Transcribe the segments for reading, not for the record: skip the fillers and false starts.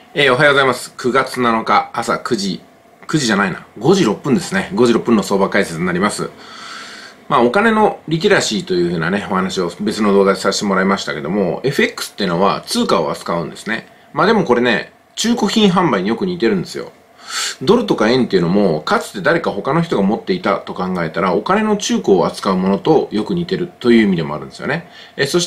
おはようございます。9月7日朝9時、9時じゃないな、5時6分ですね。5時6分の相場解説になります。お金のリテラシーというふうなね、お話を別の動画でさせてもらいましたけども、FX っていうのは通貨を扱うんですね。でもこれね、中古品販売によく似てるんですよ。ドルとか円っていうのも、かつて誰か他の人が持っていたと考えたら、お金の中古を扱うものとよく似てるという意味でもあるんですよね。そして、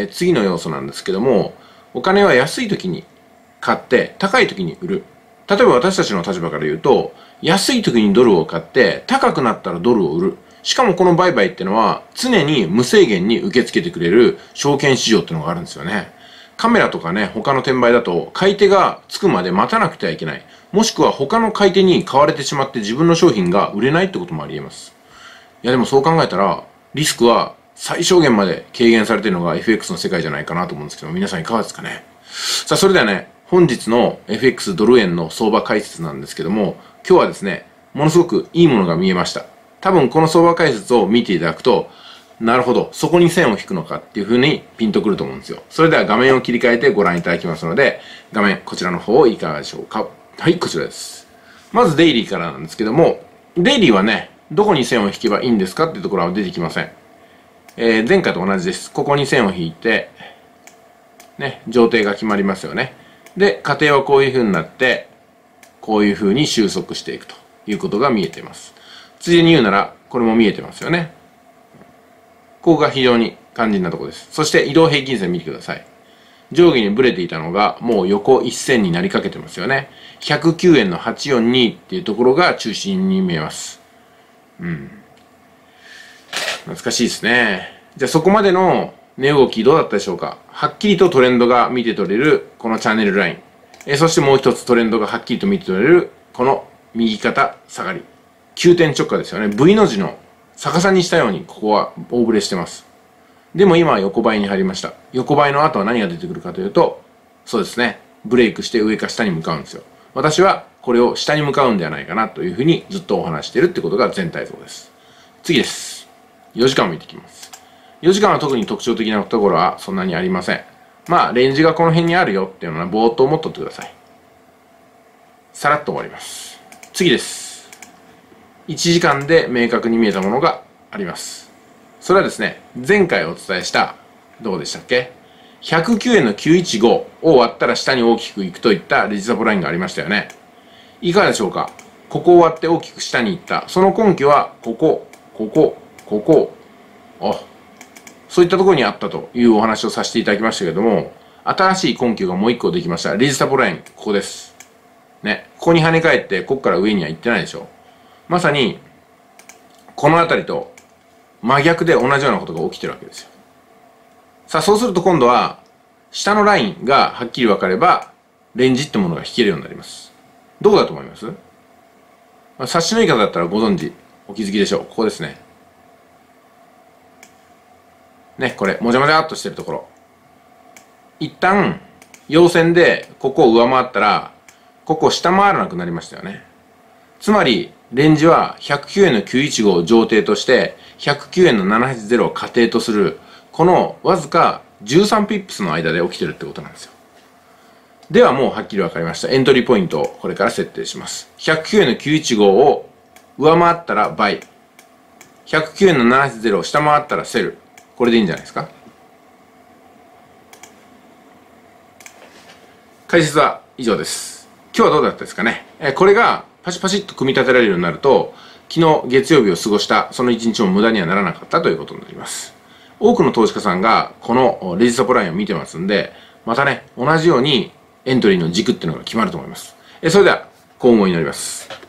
次の要素なんですけども、お金は安い時に買って高い時に売る。例えば私たちの立場から言うと、安い時にドルを買って高くなったらドルを売る。しかもこの売買ってのは常に無制限に受け付けてくれる証券市場ってのがあるんですよね。カメラとかね、他の転売だと買い手がつくまで待たなくてはいけない。もしくは他の買い手に買われてしまって自分の商品が売れないってこともあり得ます。いやでもそう考えたらリスクは最小限まで軽減されているのが FX の世界じゃないかなと思うんですけど、皆さんいかがですかね。さあそれではね、本日の FX ドル円の相場解説なんですけども、今日はですね、ものすごくいいものが見えました。多分この相場解説を見ていただくと、なるほど、そこに線を引くのかっていう風にピンとくると思うんですよ。それでは画面を切り替えてご覧いただきますので、画面こちらの方いかがでしょうか。はい、こちらです。まずデイリーからなんですけども、デイリーはね、どこに線を引けばいいんですかっていうところは出てきません。前回と同じです。ここに線を引いて、ね、上底が決まりますよね。で、過程はこういう風になって、こういう風に収束していくということが見えています。ついでに言うなら、これも見えてますよね。ここが非常に肝心なところです。そして移動平均線見てください。上下にブレていたのが、もう横一線になりかけてますよね。109円の842っていうところが中心に見えます。懐かしいですね。じゃあそこまでの値動きどうだったでしょうか。はっきりとトレンドが見て取れるこのチャンネルライン。そしてもう一つトレンドがはっきりと見て取れるこの右肩下がり。急転直下ですよね。V の字の逆さにしたようにここは大ブレしてます。でも今は横ばいに入りました。横ばいの後は何が出てくるかというと、そうですね。ブレイクして上か下に向かうんですよ。私はこれを下に向かうんではないかなというふうにずっとお話しているってことが全体像です。次です。4時間を見ていきます。4時間は特に特徴的なところはそんなにありません。レンジがこの辺にあるよっていうのはぼーっと思っとってください。さらっと終わります。次です。1時間で明確に見えたものがあります。それはですね、前回お伝えした、どこでしたっけ ?109 円の915を割ったら下に大きくいくといったレジサポラインがありましたよね。いかがでしょうか。ここを割って大きく下に行った。その根拠は、ここ。そういったところにあったというお話をさせていただきましたけれども、新しい根拠がもう一個できました。レジサポライン、ここです。ね。ここに跳ね返って、ここから上には行ってないでしょ。まさに、この辺りと真逆で同じようなことが起きてるわけですよ。さあ、そうすると今度は、下のラインがはっきり分かれば、レンジってものが引けるようになります。どこだと思います？察しのいい方だったらご存知、お気づきでしょう。ここですね。ね、これ、もじゃもじゃっとしてるところ。一旦、陽線でここを上回ったら、ここを下回らなくなりましたよね。つまり、レンジは109円の915を上底として、109円の780を下底とする、このわずか13ピップスの間で起きてるってことなんですよ。ではもうはっきり分かりました。エントリーポイントをこれから設定します。109円の915を上回ったらバイ。109円の780を下回ったらセル。これでいいんじゃないですか。解説は以上です。今日はどうだったですかね。これがパシパシッと組み立てられるようになると、昨日月曜日を過ごしたその一日も無駄にはならなかったということになります。多くの投資家さんがこのレジサポラインを見てますんで、またね、同じようにエントリーの軸っていうのが決まると思います。それでは、今後になります。